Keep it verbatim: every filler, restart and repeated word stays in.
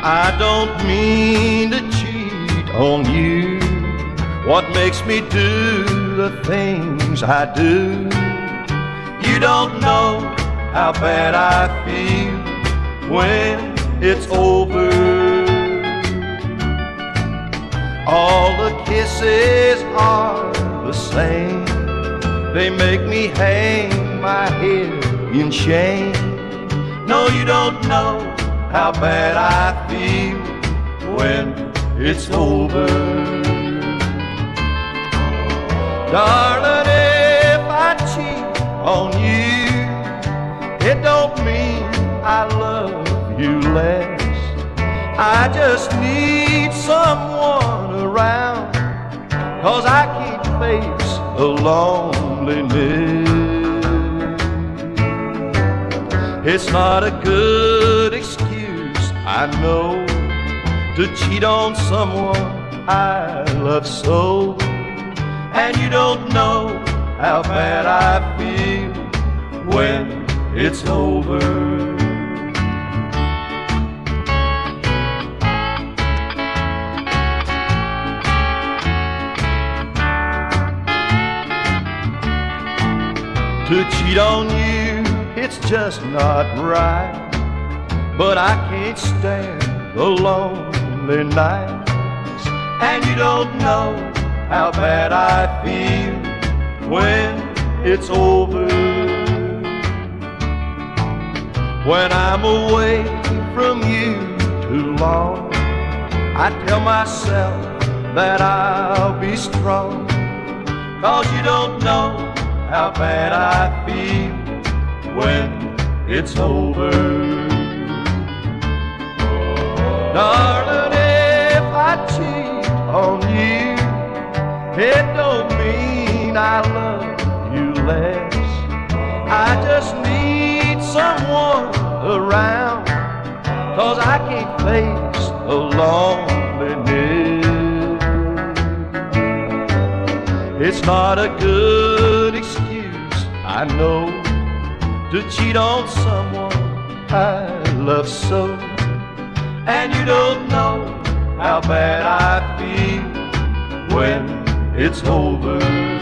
I don't mean to cheat on you. What makes me do the things I do? You don't know how bad I feel when it's over. All the kisses are the same. They make me hang my head in shame. No, you don't know how bad I feel when it's over. Darling, if I cheat on you, it don't mean I love you less. I just need someone around, 'cause I can't face the loneliness. It's not a good excuse, I know, to cheat on someone I love so. And you don't know how bad I feel when it's over. To cheat on you, it's just not right. But I can't stand the lonely nights. And you don't know how bad I feel when it's over. When I'm away from you too long, I tell myself that I'll be strong, 'cause you don't know how bad I feel when it's over. Darling, if I cheat on you, it don't mean I love you less. I just need someone around, 'cause I can't face the loneliness. It's not a good excuse, I know, to cheat on someone I love so. And you don't know how bad I feel when it's over.